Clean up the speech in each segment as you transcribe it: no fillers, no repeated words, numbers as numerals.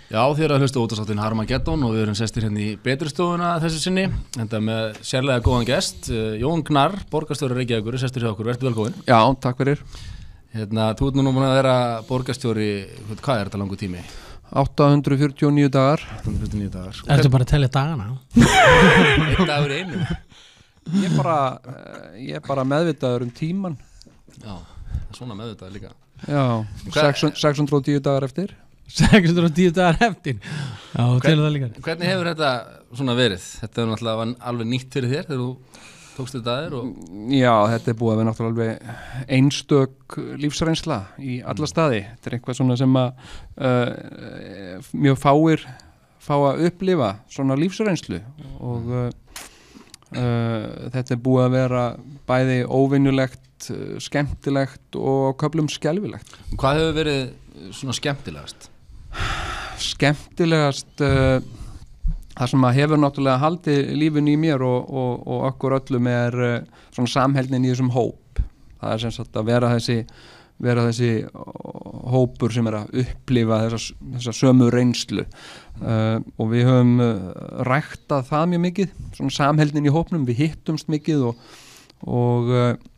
Já, þið eru að hlusta útvarpsþáttinn Harmageddon og við erum sestir hérna í Betrustofuna þessu sinni, enda með sérlega góðan gest, Jón Gnarr, borgarstjóri Reykjavíkur, sestur hjá okkur, vertu velkominn. Já, takk fyrir. Þú ert nú búin að vera borgarstjóri, hvað er þetta langur tími? 849 dagar. 849 dagar. Ertu bara að telja dagana? Einn dagur í einu. Ég er bara meðvitaður tíman. Já, svona meðvitaður líka. Já, 610 dagar eftir. 610 dagar eftir. Já, telur það líka. Hvernig hefur þetta svona verið? Þetta er náttúrulega alveg nýtt fyrir þér þegar þú tókst þetta aðeir og... Já, þetta er búið að vera náttúrulega alveg einstök lífsreynsla í alla staði. Þetta er eitthvað svona sem að mjög fá að upplifa svona lífsreynslu og þetta er búið að vera bæði óvenjulegt, skemmtilegt og köflum skelfilegt. Hvað hefur verið svona skemmtilegast? Skemmtilegast það sem að hefur náttúrulega haldið lífinu í mér og okkur öllum er svona samheldnin í þessum hóp. Það er sem sagt að vera þessi hópur sem er að upplifa þessa sömu reynslu og við höfum ræktað það mjög mikið, svona samheldnin í hópnum, við hittumst mikið og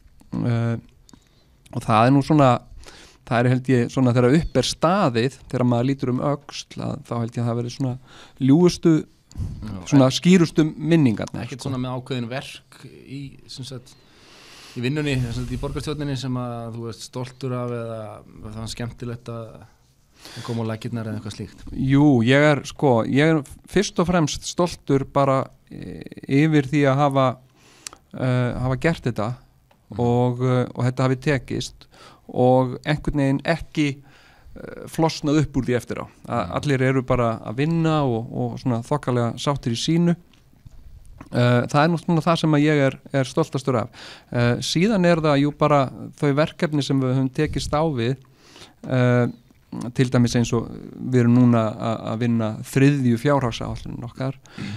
það er nú svona, það er held ég svona þegar upp er staðið, þegar maður lítur öxl, þá held ég að það verið svona ljúgustu, svona skýrustu minningarna. Ekkert svona með ákveðin verk í vinnunni, í borgarstjórninni sem að þú ert stoltur af eða það var skemmtilegt að koma á lakirnar eða eitthvað slíkt? Jú, ég er fyrst og fremst stoltur bara yfir því að hafa gert þetta og þetta hafi tekist og einhvern veginn ekki flosnað upp úr því eftir á. Allir eru bara að vinna og svona þokkalega sáttir í sínu. Það er náttúrulega það sem að ég er stoltastur af. Síðan er það jú bara þau verkefni sem við höfum tekist á við, til dæmis eins og við erum núna að vinna 3. fjárhagsáætlunin okkar.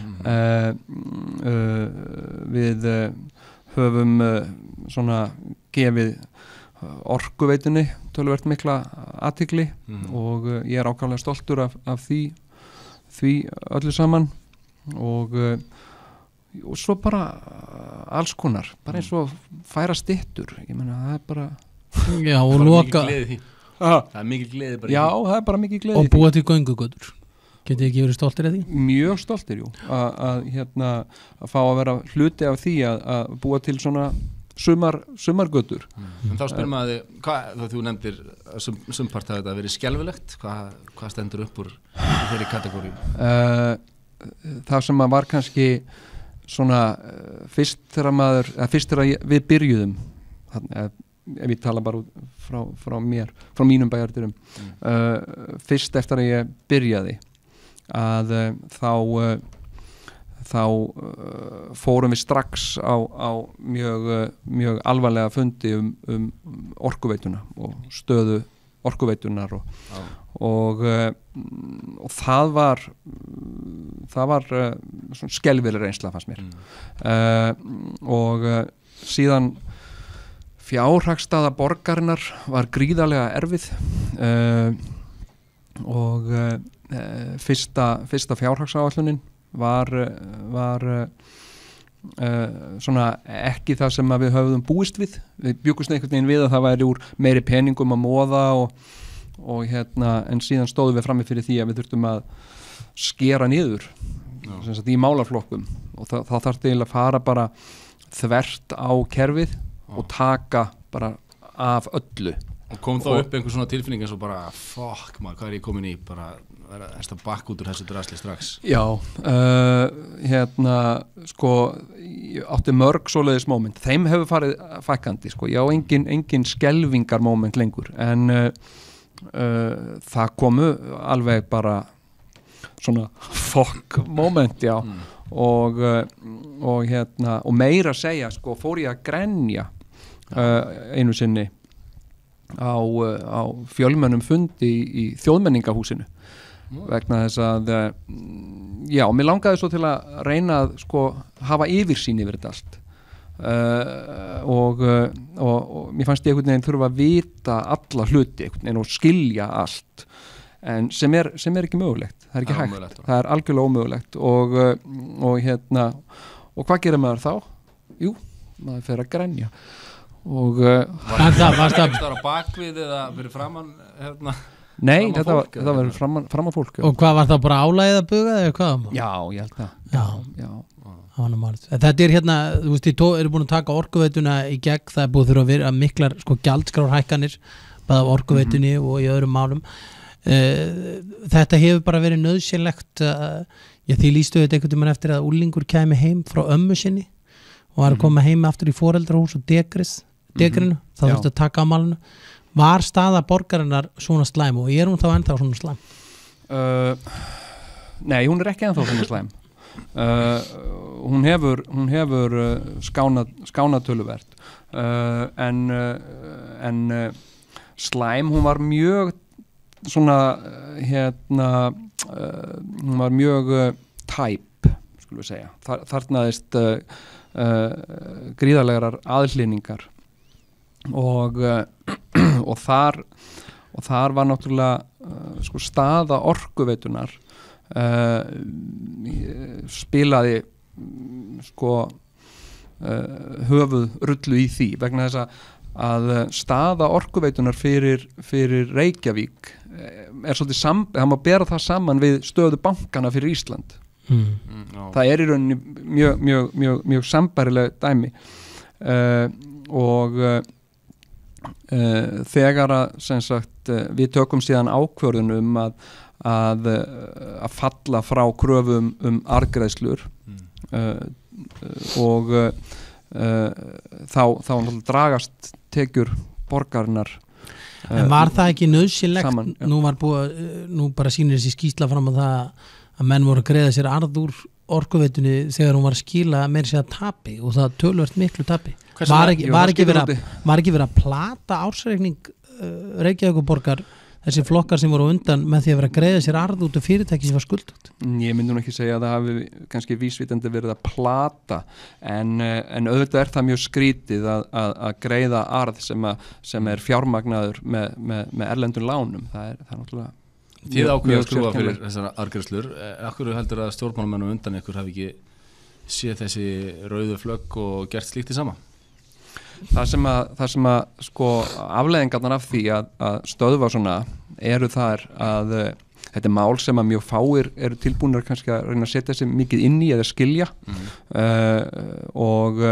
Við höfum svona gefið Orkuveitunni töluvert mikla athygli og ég er ákaflega stoltur af því öllu saman og svo bara alls konar, bara eins og færa styttur, ég meina það er bara já, og loka það er mikil gleði bara já, það er bara mikil gleði og búa til göngugötur. Getið ekki verið stoltir af því? Mjög stoltir, jú, að fá að vera hluti af því að búa til svona sumargötur. En þá spyrir maður þig, þú nefndir sumpart að þetta verið skelfilegt, hvað stendur upp úr þeirri kategóríu? Það sem var kannski svona fyrst þegar við byrjuðum, ef ég tala bara frá mínum bæjardyrum, fyrst eftir að ég byrjaði að þá fórum við strax á mjög alvarlega fundi orkuveituna og stöðu orkuveitunar og það var svona skelfileg reynsla fannst mér og síðan fjárhagsstaða borgarinnar var gríðarlega erfið og fyrsta fjárhagsáætlunin var svona ekki það sem við höfðum búist við bjuggumst einhvern veginn við að það væri úr meiri peningum að móða en síðan stóðum við frammi fyrir því að við þurftum að skera niður í málaflokkum og þá þarf til að fara bara þvert á kerfið og taka bara af öllu. Og kom þá upp einhver svona tilfinning eins og bara fuck maður, hvað er ég komin í, bara vera að bakk út úr þessu drasli strax? Já, ég átti mörg svoleiðis moment, þeim hefur farið fækkandi, ég á engin skelfingar moment lengur, en það komu alveg bara svona fuck moment, já, og meira að segja, fór ég að grenja einu sinni á fjölmennum fundi í þjóðmenningahúsinu vegna þess að já, mér langaði svo til að reyna að hafa yfirsýn yfir þetta allt og mér fannst ég einhvern veginn þurfa að vita alla hluti einhvern veginn og skilja allt en sem er ekki mögulegt, það er ekki hægt ómögulegt, það er algjörlega ómögulegt og hvað gerir maður þá? Jú, maður fer að grenja og Varst það á bakvið eða fyrir framann nei, framan þetta fólk, var framan fólk Og hvað var það bara álæðið að buga eða hvað? já, ég held það Já. já. Þetta hérna, þú veist, þið eru búin að taka orkuveituna í gegn, það er búið þurfa að vera miklar sko gjaldskrárhækkanir bæða orkuveitunni og í öðrum málum. Þetta hefur bara verið nauðsynlegt því lýstu þetta einhvern veginn eftir að úlingur kæmi heim frá ömmu sinni og var að koma heim aftur í foreldrahús og degrinu, þá þurfti að taka á málinu. Var staða borgarinnar svona slæm og hún þá ennþá svona slæm? Nei, hún ekki ennþá svona slæm. Hún hefur skánað töluvert en slæm, hún var mjög svona hún var mjög tæp, skulum við segja. Þarnaðist gríðarlegar aðhlýningar og þar var náttúrulega sko staða orkuveitunar spilaði sko höfuð rullu í því vegna þess að staða orkuveitunar fyrir Reykjavík er svolítið það má bera það saman við stöðu bankana fyrir Ísland. Það er í rauninni mjög sambærileg dæmi og þegar að sem sagt við tökum síðan ákvörðun að falla frá kröfum arðgreiðslur og þá dragast tekjur borgarinnar en var það ekki nauðsynlegt saman, nú bara sýnir þessi skýrsla fram á það að menn voru að greiða sér arð úr orkuveitunni þegar hún var að skila meira sér að tapi og það töluvert miklu tapi var ekki verið að plata ársreikning Reykjavíkurborgar þessi flokkar sem voru undan með því að vera að greiða sér arð út af fyrirtæki sem var skuldugt? Ég myndi nú ekki segja að það hafi kannski vísvitandi verið að plata en auðvitað er það mjög skrítið að greiða arð sem er fjármagnaður með erlendum lánum. Það er náttúrulega Þið ákveðu að skrúfa fyrir þessar arðgreiðslur. Akkur heldur að stjórnmálamenn undan ykkur hafi ekki séð þessi rauðu flögg og gert slíkt í sama? Það sem að sko afleiðingarnar af því að stöðva svona eru þar að þetta er mál sem að mjög fáir eru tilbúinir kannski að reyna að setja sig mikið inn í eða skilja og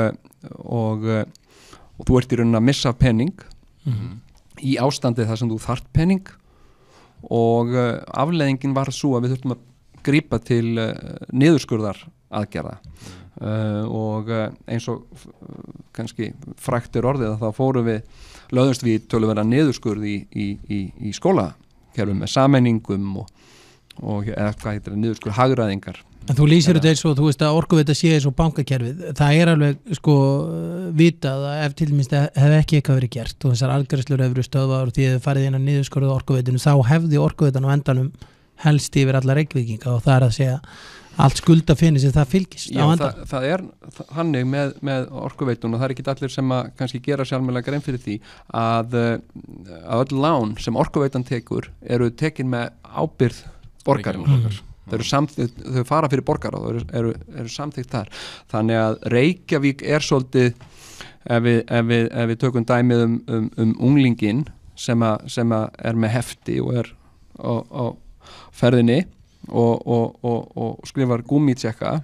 þú ert í rauninni að missa penning í ástandi þar sem þú þarft penning og afleiðingin var svo að við þurftum að grípa til niðurskurðar aðgerða og eins og kannski frægt er orðið að þá lögðumst við töluverða niðurskurð í skólakerfum með sameiningum og eða hvað heitir það, niðurskurð hagræðingar. En þú lýsir þetta eins og þú veist að orkuveita sé eins og bankakerfið, það er alveg sko vitað að ef til minnst hef ekki eitthvað verið gert og þessar arðgreiðslur hefur verið stöðvaðar og því þið farið inn að niðurskurða orkuveitinu þá hefði orkuveitan á endanum helst yfir alla Reykvíkinga og það er að segja allt skuldafeni sem það fylgist á endan. Það er hannig með orkuveitun og það er ekki allir sem að kannski gera sjálfmjölega grein fyrir því að öll lán sem orkuveitan tekur eru tekin með ábyrgð borgarinnar. Þau fara fyrir borgara og eru samþykkt þar. Þannig að Reykjavík er svolítið ef við tökum dæmið unglingin sem að er með hefti og er á ferðinni og skrifar gúmmítsekka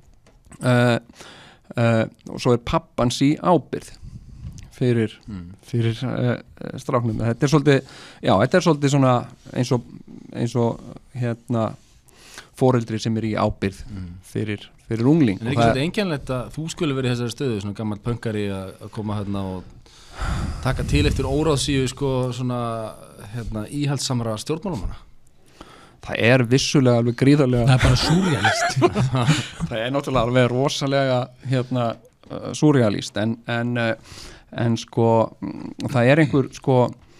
og svo er pappans í ábyrgð fyrir stráknum. Þetta er svolítið svona eins og foreldri sem er í ábyrgð fyrir ungling. En er ekki svolítið einkennilegt að þú skulle verið í þessari stöðu, svona gammal pönkari að koma hérna og taka til eftir óráðsíu sko svona íhaldssamra stjórnmálamanna? Það er vissulega alveg gríðarlega. Það er bara súrrealist. Það er náttúrulega alveg rosalega súrrealist en sko það er einhver sko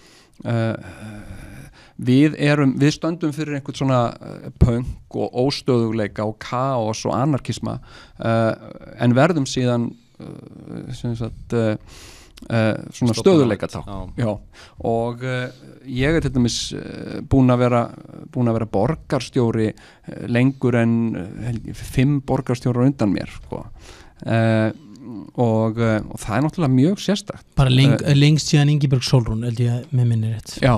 við stöndum fyrir einhvern svona pönk og óstöðugleika og kaos og anarkisma en verðum síðan sem sagt svona stöðuleika já. Og ég til dæmis búin að vera borgarstjóri lengur en 5 borgarstjórar undan mér sko. Og það náttúrulega mjög sérstakt bara lengst síðan Ingibjörg Sólrún held ég með minni rétt já.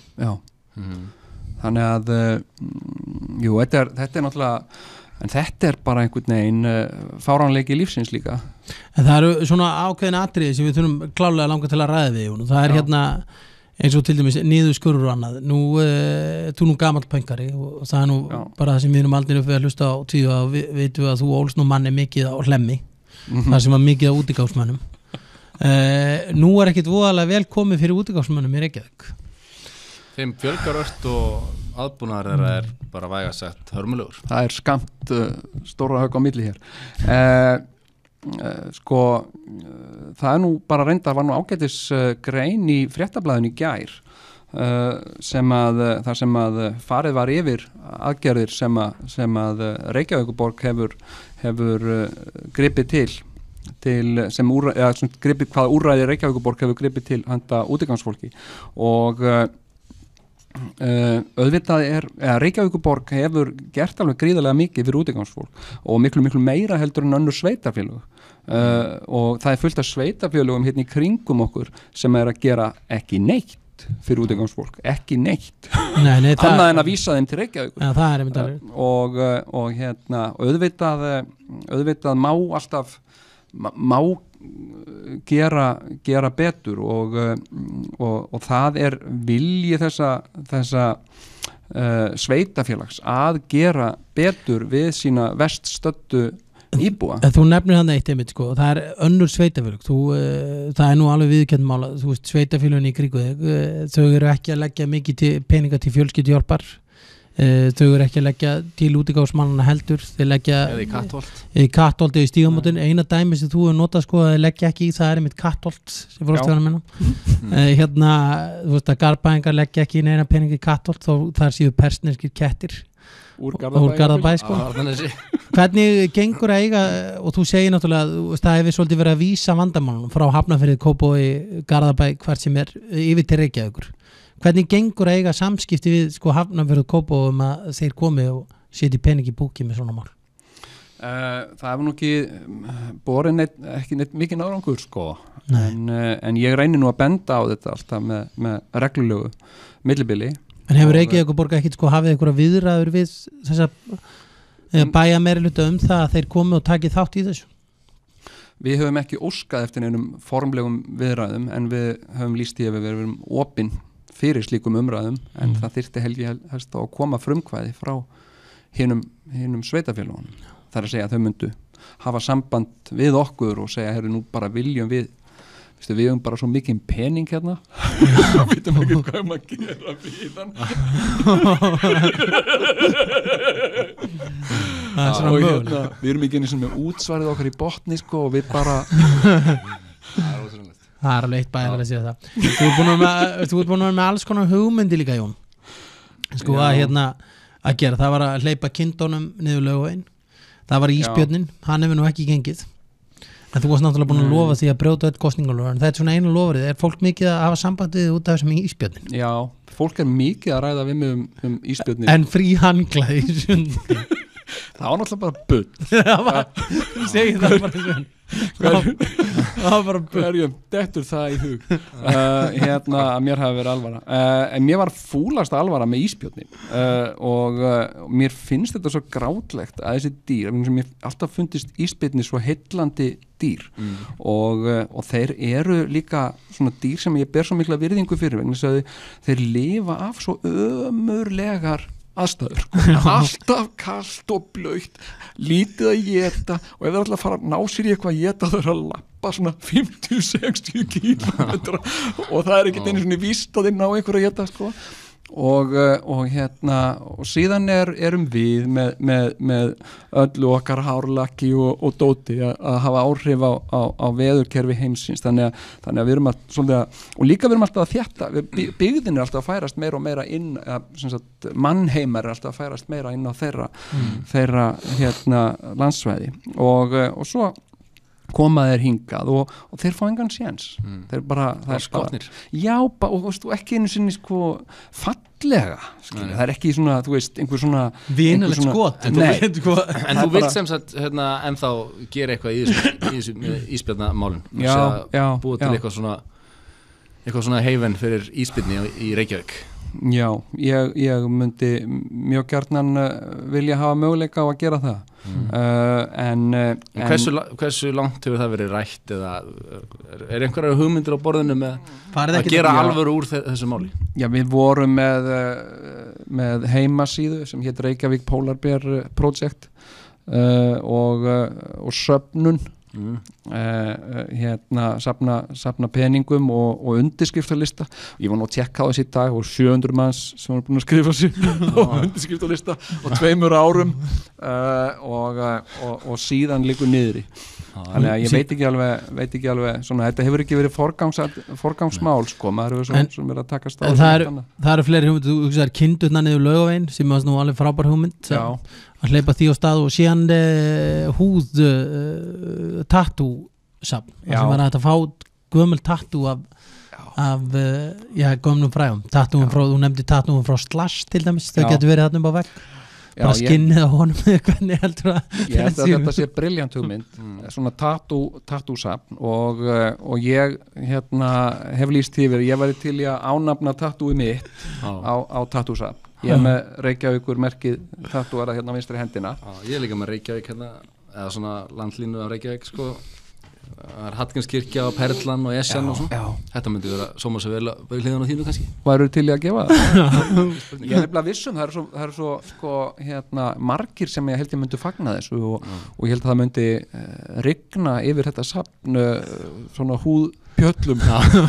Þannig að jú, þetta er náttúrulega en þetta bara einhvern veginn fáránleiki lífsins líka en það eru svona ákveðin atriði sem við þurfum klálega langa til að ræða við og það hérna eins og til dæmis niðurskurður og annað þú gamall pönkari og það nú bara það sem við erum aldrei upp við að hlusta á tíu að vitum að þú ólst nú manni mikið á hlemmi það sem var mikið á útigáfsmönnum nú ekkit voðalega vel komið fyrir útigáfsmönnum í Reykjavík þeim fjölgar ört og aðbúnaður þeirra bara væga sett hörmulegur það skamt stóra högg á milli hér sko það nú bara reyndar var nú ágætis grein í Fréttablaðinu í gær þar sem að farið var yfir aðgerðir sem að Reykjavíkurborg hefur gripið til sem gripið hvaða úrræði Reykjavíkurborg hefur gripið til handa útigangsfólki og auðvitað Reykjavíkurborg hefur gert alveg gríðarlega mikið fyrir útigangsfólk og miklu meira heldur en önnur sveitarfélög og það fullt af sveitarfélögum hérna í kringum okkur sem að gera ekki neitt fyrir útigangsfólk, ekki neitt annað en að vísa þeim til Reykjavíkur ja, það einmitt og hérna auðvitað má alltaf gera betur og það vilji þessa sveitafélags að gera betur við sína verst stöddu íbúa. Þú nefnir hann eitt einmitt sko, það önnur sveitafélög það nú alveg viðurkennt mála þú veist sveitafélögin í kringu þig þau eru ekki að leggja mikið peninga til fjölskyldujárpar þau eru ekki að leggja til útigáfsmannana heldur þeir leggja í Kattholt eða í Stígamótin eina dæmi sem þú hefur notað sko að þeir leggja ekki í það einmitt Kattholt sem fórstu að menna hérna þú veist að Garðbæingar leggja ekki í neina peninga í Kattholt þar séu persneskir kettir úr Garðabæ sko. Hvernig gengur að eiga og þú segir náttúrulega það hefur svolítið verið að vísa vandamálunum frá Hafnarfirði, Kópavogi, Garðabæ hvert sem yfir til Reykjavíkur hvernig gengur að eiga samskipti við sko Hafnarfirði, Kópavogi að þeir komi og setji pening í búki með svona mál það hefur nú ekki borið ekki mikið árangur sko en ég reynir nú að benda á þetta alltaf með reglulegu millibili En hefur Reykjavíkurborg ekkert sko hafið einhverja viðræður við þessa bæja meirihluta það að þeir komi og taki þátt í þessu? Við höfum ekki óskað eftir einum formlegum viðræðum en við höfum lýst í að við verum opin fyrir slíkum umræðum en það þyrfti helst að koma frumkvæði frá hinum sveitafélögunum. Það að segja að þau myndu hafa samband við okkur og segja nú bara viljum við höfum bara svo mikið pening hérna við veitum ekki hvað maður gera við hann og hérna við erum ekki einu sem með útsvarið okkar í botni sko og við bara það alveg eitt bæðar að segja það þú ert búin að vera með alls konar hugmyndi líka Jón sko að hérna að gera það var að hleypa kindónum niður Laugaveginn það var ísbjörnin, hann hefur nú ekki gengið en þú varst náttúrulega búin að lofa því að brjóta öll kosningalög en þetta svona einu lofrið, fólk mikið að hafa sambandið út af þessum ísbjörnin? Já, fólk mikið að ræða við mig ísbjörnin En frí hanglaði í sundi Það var náttúrulega bara bull Þú segir það bara svona Það var bara bull Hverjum dettur það í hug hérna að mér hafi verið alvara en mér var fúlast alvara með ísbjörnin og mér finnst þetta svo grátlegt að þessi dýr sem mér alltaf fundist ísbjörni svo heillandi dýr og þeir eru líka svona dýr sem ég ber svo mikla virðingu fyrir vegna þess að þeir lifa af svo ömurlegar aðstæður, alltaf kalt og blautt, lítið að éta og ef það er alltaf að fara að ná sér í eitthvað að éta þau eru að lappa svona 50-60 kílómetra og það er ekkert einu svona víst að þeir ná einhverju að éta sko og hérna og síðan erum við með öllu okkar hárlakki og dóti að hafa áhrif á veðurkerfi heimsins þannig að við erum og líka við erum alltaf að þétta byggðin alltaf að færast meira og meira inn mannheimar alltaf að færast meira inn á þeirra hérna landsvæði og svo koma þeir hingað og þeir fá engan séns þeir bara, það skotnir já, og ekki einu sinni sko fallega, það ekki svona þú veist, einhver svona vinalegt skot en þú vilt sem sagt ennþá gera eitthvað í þessu ísbjarnamálum búið til eitthvað svona heiven fyrir ísbjarni í Reykjavík. Já, ég myndi mjög gjarnan vilja hafa möguleika á að gera það en hversu langt hefur það verið rætt eða er einhverjar hugmyndir á borðinu með að gera alvöru úr þessu máli? Já, við vorum með heimasíðu sem hét Reykjavík Polar Bear Project og söfnun safna peningum og undirskriftarlista. Ég var nú að tjekka á þessi dag og 700 manns sem var búin að skrifa sig á undirskriftarlista og 2 árum og síðan liggur niðri. Þannig að ég veit ekki alveg svona, þetta hefur ekki verið forgangsmál sko, maður hefur svona verið að takast á. Það eru fleiri hugmyndir, þú hugsaðar kindurna niður Laugaveginn sem var nú alveg frábær hugmynd að hleypa því á stað og síðan húð tattoo-safn sem var að fá gömul tattoo af gömlum frægum tattooum frá, þú nefndi tattooum frá Slash til dæmis, þau getur verið þarna upp á vegg bara skinnið á honum hvernig heldur ég held að þetta sé briljant hugmynd svona tattoo-safn og ég hef lýst yfir, ég væri til í að ánafna tattooið mitt á tattoo-safn. Ég er með Reykjavíkur merkið tattooara hérna á vinstri hendina. Ég er líka með Reykjavík hérna, eða svona landlínu af Reykjavík sko. Það er Hallgrímskirkja og Perlan og Esjan og svona. Þetta myndi vera sóma sér vel hliðan á þínu kannski. Hvað eru til í að gefa það? Ég er nefnilega vissum, það eru svo sko, margir sem ég held ég myndi fagna þessu og ég held að það myndi rigna yfir þetta safn svona húðpjöllum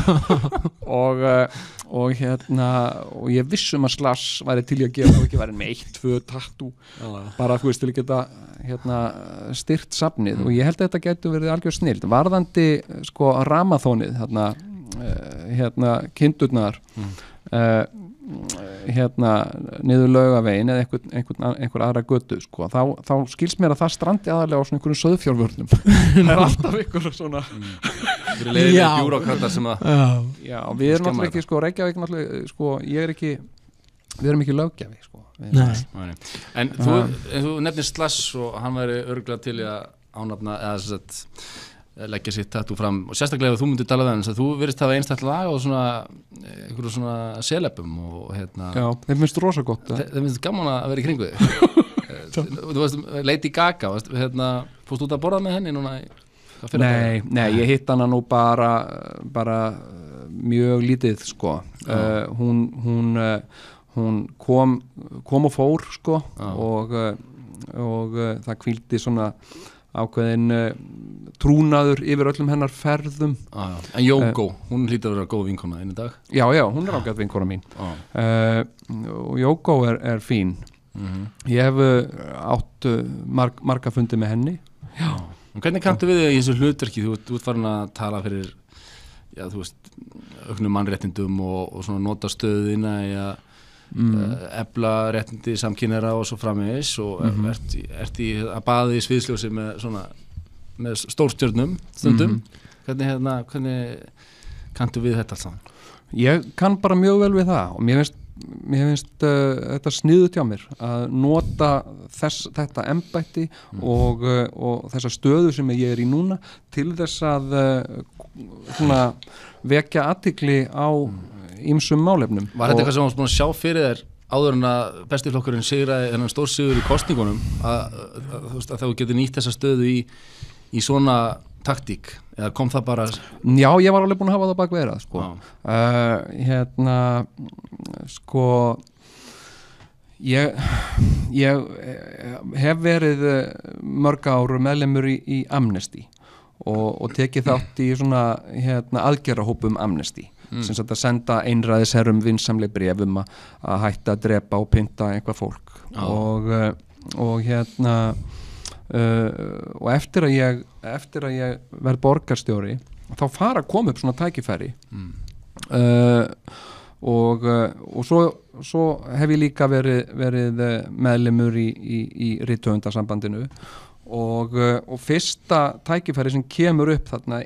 og ég vissum að Slash væri til í að gefa og ekki væri með 1-2 tattoo bara þú veist til að geta styrt safnið og ég held að þetta getur verið algjör snild varðandi sko ramathónið kindurnar niður Laugaveginn eða einhver aðra götu sko. þá skilst mér að það strandi aðalega á svona einhverjum sauðfjárvörnum það er alltaf einhver svona bjúrókratar sem að við erum náttúrulega ekki sko, Reykjavík náttúrulega sko, við erum ekki löggjafi sko. En þú nefnir Slash og hann væri örugglega til í að ánafna eða þess að leggja sitt tattoo fram og sérstaklega ef þú myndir tala það þú virðist hafa einstakt lag og svona einhverju svona selebum og já, þeim finnst rosa gott þeim finnst gaman að vera í kringu þig þú veist, Lady Gaga fórst út að borða með henni núna nei, ég hitt hana nú bara mjög lítið sko hún kom og fór sko og það hvíldi svona ákveðin trúnaður yfir öllum hennar ferðum En Jógó, hún hlýtur að vera góð vinkona einu dag Já, hún er ágætt vinkona mín og Jógó er fín ég hef átt marga fundi með henni Já. Og hvernig kanntu við í þessu hlutverki þú ert farin að tala fyrir þú veist, auknum mannréttindum og svona nota stöðina í að efla réttindi samkynhneigðra og svo framvegis og ert í að baða í sviðsljósi með stórstjörnum stundum hvernig kanntu við þetta allt saman? Ég kann bara mjög vel við það og mér finnst þetta sniðugt hjá mér að nota þetta embætti og þessa stöðu sem ég er í núna til þess að vekja athygli á ýmsum málefnum. Var þetta eitthvað sem þú varst búin að sjá fyrir þér áður en að bestiflokkurinn sigraði þennan stórsigur í kosningunum að þú getur nýtt þessa stöðu í svona taktík eða kom það bara Já, ég var alveg búin að hafa það bak við það sko. Sko ég hef verið mörg ár meðlimur í Amnesty og tekið þátt í svona aðgerðahópum Amnesty sem sagt að senda einræðisherrum vinsamleg bréf að hætta að drepa og pynta einhvað fólk og eftir að ég verð borgarstjóri þá fara að koma upp svona tækifæri og svo hef ég líka verið meðlimur í rithöfundasambandinu og fyrsta tækifæri sem kemur upp þarna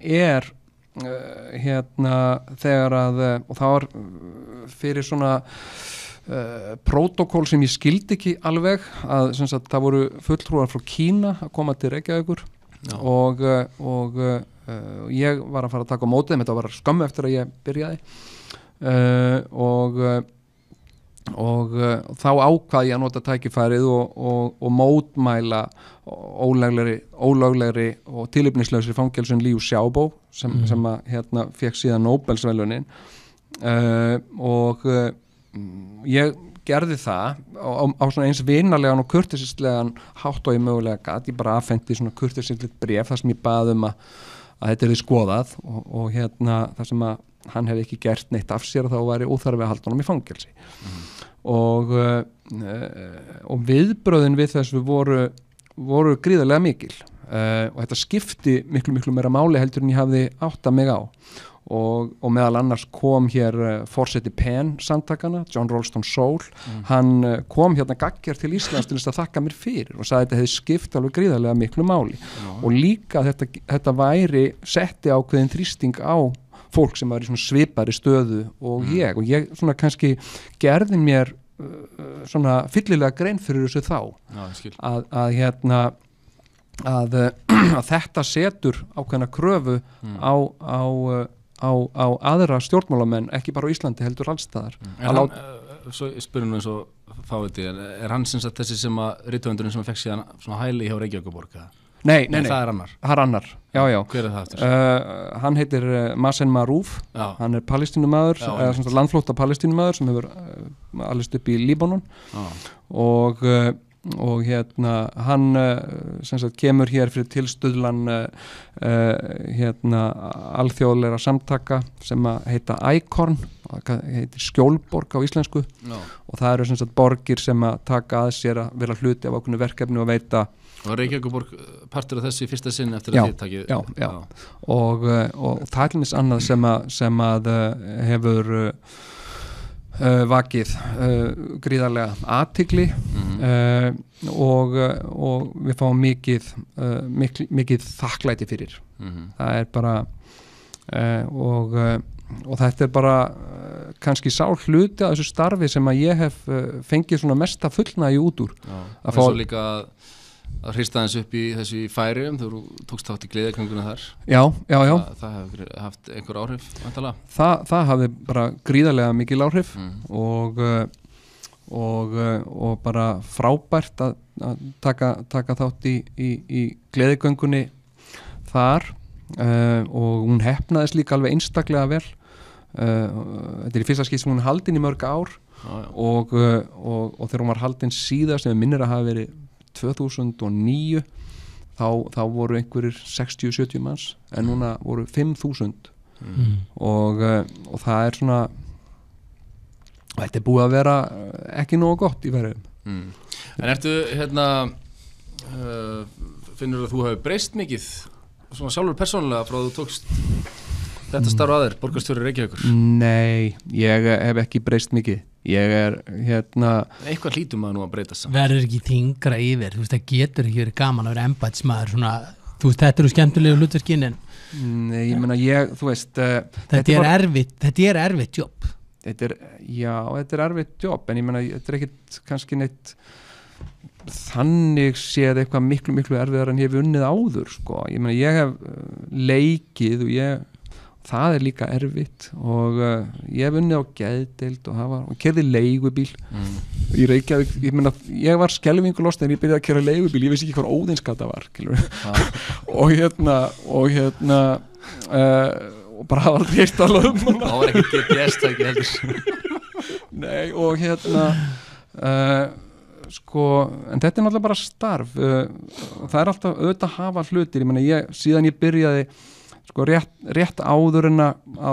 þegar að og það var fyrir svona prótokól sem ég skildi ekki alveg að sem sagt, það voru fulltrúar frá Kína að koma til Reykjavíkur og ég var að fara að taka á móti þeim, þetta var skömmu eftir að ég byrjaði og þá ákvað ég að nota tækifærið og mótmæla ólöglegri og tilefnislausri fangelsun Liu Xiaobo sem að fékk síðan Nóbelsverðlaunin og ég gerði það á svona eins vinalegan og kurteisislegan hátt og ég mögulega gat, ég bara afhenti svona kurteisislegt bréf þar sem ég bað að þetta yrði skoðað og þar sem að hann hefði ekki gert neitt af sér þá væri óþarfi að halda honum í fangelsi og viðbröðin við þessu voru gríðarlega mikil og þetta skipti miklu meira máli heldur en ég hafði áttað mig á og meðal annars kom hér forseti PEN samtakana, John Ralston Saul hann kom hérna gagger til Íslands til þess að þakka mér fyrir og sagði að þetta hefði skipt alveg gríðarlega miklu máli og líka þetta væri setti ákveðin þrýsting á fólk sem var í svona svipari stöðu og ég svona kannski gerði mér svona fyllilega grein fyrir þessu þá að þetta setur ákveðna kröfu á aðra stjórnmálamenn, ekki bara á Íslandi heldur allstaðar. Svo spyrum við eins og fáviti, hann sem sagt þessi sem að rithöfundurinn sem fekk síðan svona hæli hjá Reykjavíkurborg? Nei, það er annar. Það er annar, já. Hver er það eftir? Hann heitir Mazen Marouf, hann er palestínumaður, landflótta palestínumaður sem hefur alist upp í Líbanon og hann sem sagt kemur hér fyrir tilstuðlan alþjóðlegra samtaka sem að heita ICORN, heitir Skjólborg á íslensku og það eru sem sagt borgir sem að taka að sér að vera hluti af ákveðnu verkefni og veita. Og Reykjavíkurborg partur af þessu í fyrsta sinn eftir að þið takið? Já. Og það er mis annað sem að hefur vakið gríðarlega athygli og við fáum mikið þakklæti fyrir. Það er bara og þetta er bara kannski sá hluti af þessu starfi sem að ég hef fengið svona mesta fullnægi út úr. Og svo líka að hrista eins upp í þessu í Færeyjum þegar þú tókst þátt í gleðigönguna þar. Já. Það hefur haft einhver áhrif væntanlega. Það hafði bara gríðarlega mikil áhrif og bara frábært að taka þátt í gleðigöngunni þar og hún heppnaðist líka alveg einstaklega vel. Þetta er í fyrsta skipti sem hún er haldin í mörg ár og þegar hún var haldin síðast sem minnir að hafa verið 2009 þá voru einhverjir 60-70 manns en núna voru 5.000 og það er svona þetta er búið að vera ekki nógu gott í Færeyjum. En ertu finnur að þú hefur breyst mikið svona sjálfur persónulega frá að þú tókst þetta starf að þér, borgarstjóri Reykjavíkur? Nei, ég hef ekki breyst mikið. Ég er eitthvað hlýtum að nú að breyta saman. Verður ekki þyngra yfir, þú veist, það getur ekki verið gaman að vera embættismaður svona, þú veist, þetta eru skemmtilegu hlutverkin en nei, ég meina þú veist þetta er erfitt jobb. Þetta er erfitt jobb en ég meina, þetta er ekkit kannski neitt þannig séð eitthvað miklu erfiðar en ég hef unnið áður, sko. Ég meina, ég hef leikið og það er líka erfitt og ég hef unnið á geðdeild og kerði leigubíl í Reykjavík. Ég meina, ég var skelfingulost en ég byrjaði að kera leigubíl, ég vissi ekki hvað óðinsgata var og bara hafa aldrei heilt alveg það var ekkert GPS-tæki heldur. Nei, og sko, en þetta er náttúrulega bara starf og það er alltaf auðvitað að hafa hlutir. Ég meina, síðan ég byrjaði sko rétt áður en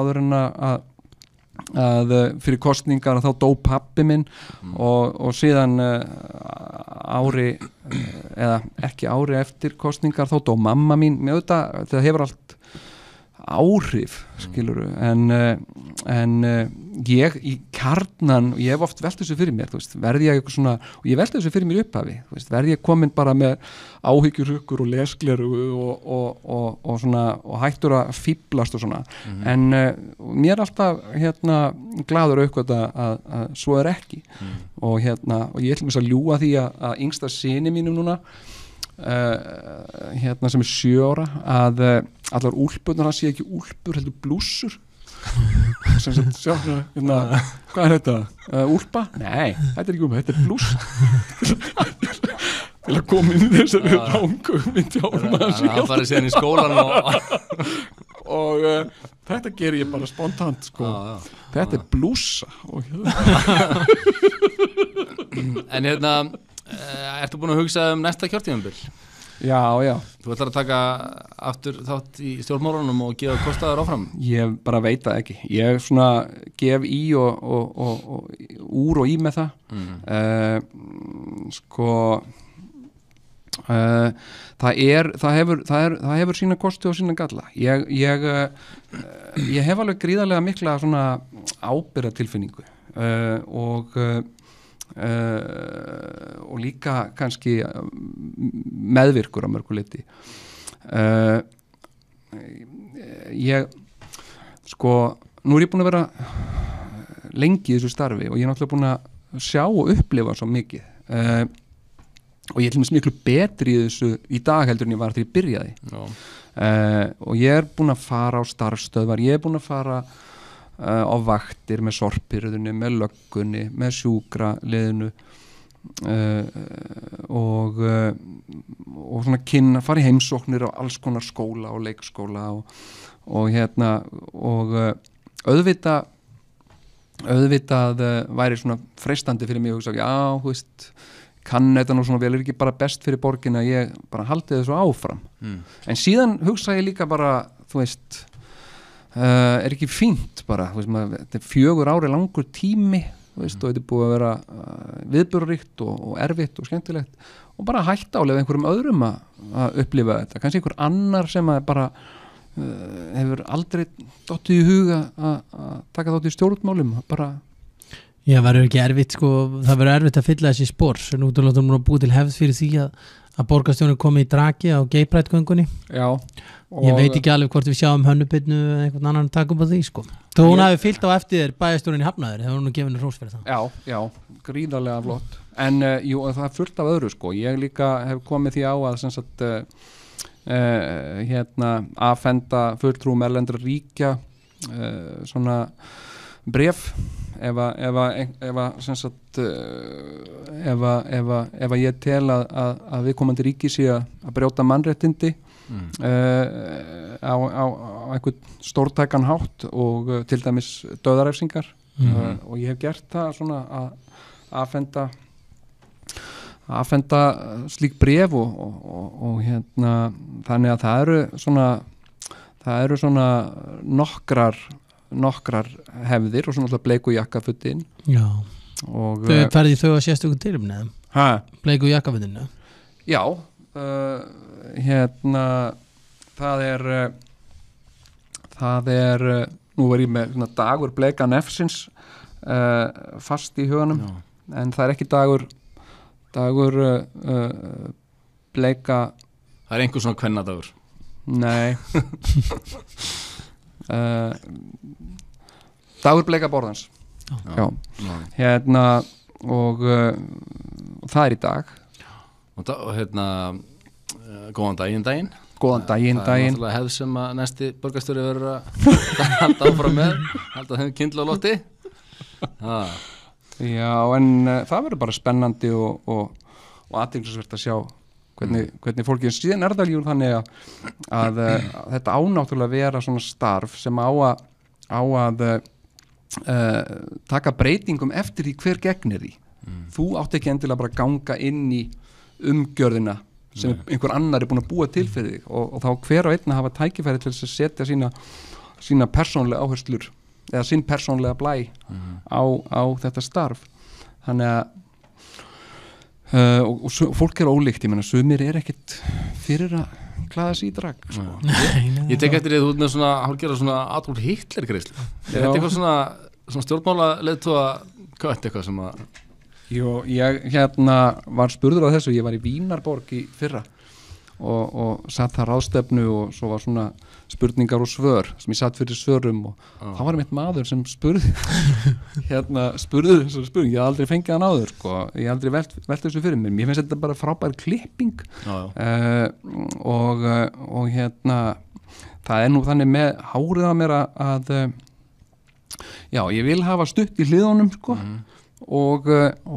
að fyrir kosningar þá dó pabbi minn og síðan ári eða ekki ári eftir kosningar þá dó mamma mín. Með þetta hefur allt áhrif, skilurðu, en ég kjarnan, og ég hef oft velt þessu fyrir mér, þú veist, verði ég eitthvað svona, og ég velti þessu fyrir mér í upphafi, þú veist, verði ég komin bara með áhyggjurhukkur og lesgleru og svona, og hættur að fíblast og svona, en mér er alltaf, glaður aukvöld að svo er ekki, og ég ætlum þess að ljúga því að yngsta syni mínum núna, sem er 7 ára, að allar úlpurnar hann sé ekki úlpur, heldur blússur sem sagt, hvað er þetta? Úlpa? Nei, þetta er ekki úlpa, þetta er blúss til að koma inn í þessari rángu myndi árum að hann farið síðan í skólan og þetta ger ég bara spontant sko. Þetta er blússa En ertu búin að hugsa næsta kjörtímabil? Já. Þú ætlar að taka aftur þátt í stjórnmálunum og gefa kostaður áfram? Ég bara veit það ekki. Ég svona gef í og úr og í með það. Það hefur sína kosti og sína galla. Ég hef alveg gríðarlega mikla svona ábyrgðartilfinningu og líka kannski meðvirkur á mörgu leyti ég nú er ég búin að vera lengi í þessu starfi og ég er náttúrulega búin að sjá og upplifa svo mikið og ég er til dæmis miklu betri í þessu í dag heldur en ég var þegar ég byrjaði og ég er búin að fara á starfstöðvar, ég er búin að fara á vaktir með sorpirðunni, með löggunni, með sjúkraliðinu og svona fara í heimsóknir á alls konar skóla og leikskóla og auðvitað væri svona freistandi fyrir mig að hugsa, já, þú veist, kann þetta nú svona vel, er ekki bara best fyrir borgina að ég bara haldi þessu áfram en síðan hugsa ég líka bara, þú veist er ekki fínt bara, veist, þetta er 4 ári langur tími veist, og þetta er búið að vera viðburðaríkt og erfitt og skemmtilegt og bara hætta álega einhverjum öðrum að upplifa þetta, kannski einhver annar sem að bara hefur aldrei dottið í huga að taka þátt í stjórnmálum bara Já, verður ekki erfitt það verður erfitt að fylla þessi spór svo nú erum við búið til hefð fyrir því að borgarstjórinn komi í draki á Geirbrætgöngunni Já Ég veit ekki alveg hvort við sjáum Hönnubyrnu eða einhvern annan taka upp á því Þó hún hafi fylgt á eftir þér bæjarstjórinn í Hafnaður hefur hún nú gefinu hrós fyrir það Já, gríðarlega flott En jú, það er fullt af öðru Ég líka hef komið því á að sem sagt, afhenda fulltrúum erlendra ríkja svona bréf ef ég tel að viðkomandi ríki sé að brjóta mannréttindi á einhvern stórtækan hátt og til dæmis dauðarefsingar og ég hef gert það svona að afhenda slík bréf og þannig að það eru svona nokkrar hefðir og svona alltaf bleiku jakkafutin Já, þau ferði þau að sérstökum tilumni bleiku jakkafutin Já það er nú er ég með svona dagur bleika nefsins fast í huganum en það er ekki dagur bleika Það er einhver svona kvennadagur Nei dagur bleika borðans Já. Og það er í dag og góðan daginn Góðan daginn Það er náttúrulega hefð sem að næsti borgarstjóri verður að halda áfram með halda þeim kyndla á lofti Já, en það verður bara spennandi og athyglisvert að sjá hvernig fólki síðan er það líka þannig að þetta ánáttúrulega vera svona starf sem á að taka breytingum eftir því hver gegnir því þú átt ekki endilega bara að ganga inn í umgjörðina sem einhver annar er búin að búa til fyrir þig og þá hver og einn að hafa tækifæri til að setja sína persónlega áherslur eða sinn persónlega blæ á þetta starf þannig að og fólk er ólíkt, ég menna sumir er ekkit fyrir að klæða sig í drag Ég tek eftir því að þú ert með svona hálfgerða svona Adolf Hitler greiðslu Er þetta eitthvað svona stjórnmála leiðtóa kött eitthvað sem að Jú, ég var spurður á þessu, ég var í Vínarborg í fyrra og satt þar ráðstefnu og svo var svona spurningar og svör sem ég satt fyrir svörum og þá var mitt maður sem spurði spurði þessari spurning, ég haf aldrei fengið hann áður sko, ég haf aldrei velt þessu fyrir mér finnst þetta bara frábær klipping og það nú þannig með hárið á mér að já, ég vil hafa stutt í hliðunum sko og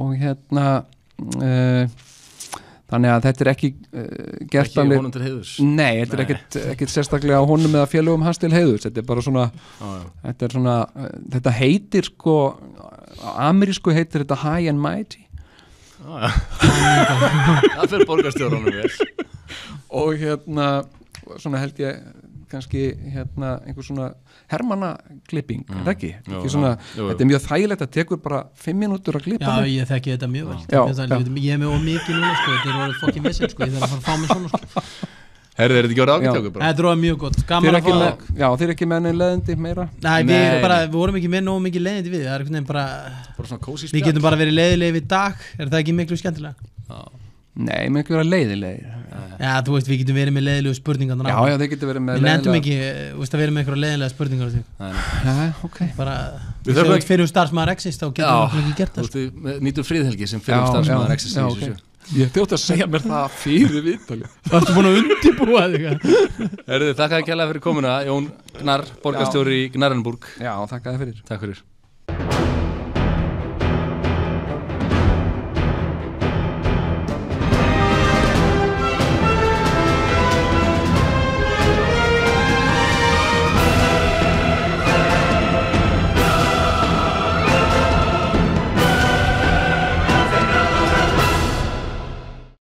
þannig að þetta ekki gert ekki honum til heiðurs nei, þetta ekkert sérstaklega á honum eða félögum hans til heiðurs, þetta bara svona þetta heitir sko á amerísku heitir þetta high and mighty það fyrir borgarstjórunum vel og svona held ég kannski einhver svona hermannaklipping, þetta ekki svona, þetta mjög þægilegt að tekur bara 5 mínútur að klippa Já, ég þekki þetta mjög vel ég með mikið núna sko, þetta orðið fokkin vissinn sko, ég þarf að fara að fá mig svona sko Herðu, þetta ekki orðið ágættöku bara? Þetta orðið mjög gott, gaman að fá Já, þeir ekki með neinn leðindi meira? Nei, við vorum ekki með nógu mikið leðindi við, það er einhvern veginn bara svona kósí spjall. Við getum bara verið leiðilegir við dag, er það ekki miklu skemmtilega? Nei, með ekki vera leiðilegir Já, þú veist, við getum verið með leiðilegu spurningar Já, þeir getum verið með Við nefndum ekki, veist að verið með eitthvað leiðilega spurningar Já, ok Bara, við segjum ekki fyrir starfsmaður Exist þá getum við ekki gert það Þú nýtur friðhelgi sem fyrir starfsmaður Exist í þessu Ég þjótt að segja mér það fyrir viðtali Það ertu búin að undirbúa þig Herðu, þakka þér kærlega fyrir komuna Jón Gnarr, borgarstjóri í Gnarrenburg Já, þakka þér fyrir Takk fyrir